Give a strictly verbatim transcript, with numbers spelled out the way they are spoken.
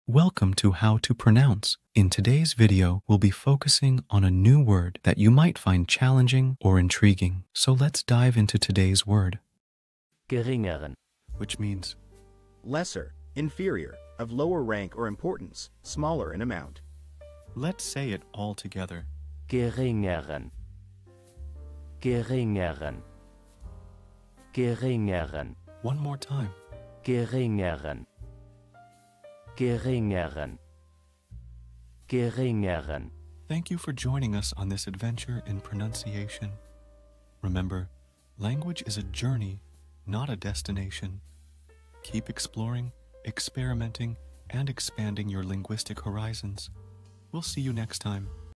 Welcome to How to Pronounce. In today's video, we'll be focusing on a new word that you might find challenging or intriguing. So let's dive into today's word, geringeren, which means lesser, inferior, of lower rank or importance, smaller in amount. let's say it all together. geringeren, geringeren, geringeren, One more time. geringeren, geringeren, geringeren. Thank you for joining us on this adventure in pronunciation. Remember, language is a journey, not a destination. Keep exploring, experimenting, and expanding your linguistic horizons. We'll see you next time.